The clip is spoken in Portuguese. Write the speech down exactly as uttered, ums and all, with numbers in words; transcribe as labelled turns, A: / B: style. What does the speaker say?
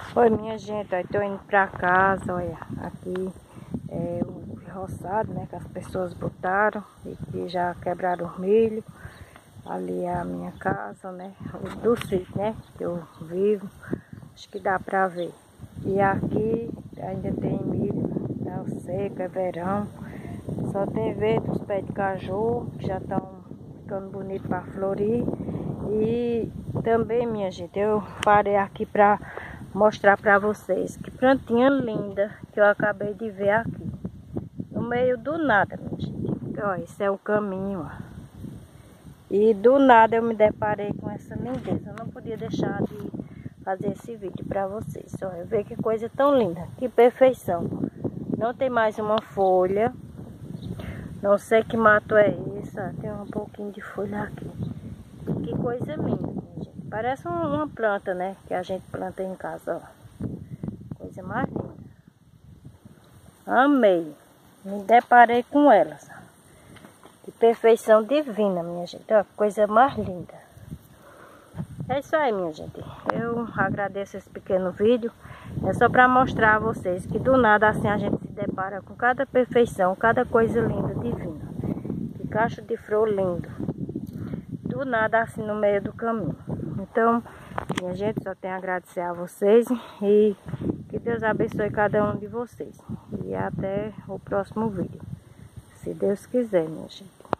A: Oi, minha gente, eu tô indo pra casa, olha, aqui é o roçado, né, que as pessoas botaram e que já quebraram o milho. Ali é a minha casa, né, do sítio, né, que eu vivo, acho que dá pra ver. E aqui ainda tem milho, né, seco, é verão, só tem verde os pés de caju, que já estão ficando bonitos para florir. E também, minha gente, eu parei aqui pra mostrar para vocês que plantinha linda que eu acabei de ver aqui no meio do nada, minha gente. Ó, esse é o caminho, ó. E do nada eu me deparei com essa lindeza. Eu não podia deixar de fazer esse vídeo para vocês. Olha, ver que coisa tão linda, que perfeição. Não tem mais uma folha. Não sei que mato é esse. Tem um pouquinho de folha aqui. Que coisa linda, minha gente. Parece uma planta, né? Que a gente planta em casa, ó. Coisa mais linda. Amei. Me deparei com elas. Que perfeição divina, minha gente. Ó, coisa mais linda. É isso aí, minha gente. Eu agradeço esse pequeno vídeo. É só para mostrar a vocês que do nada assim a gente se depara com cada perfeição, cada coisa linda, divina. Que cacho de flor lindo. Do nada assim no meio do caminho. Então, minha gente, só tenho a agradecer a vocês e que Deus abençoe cada um de vocês. E até o próximo vídeo. Se Deus quiser, minha gente.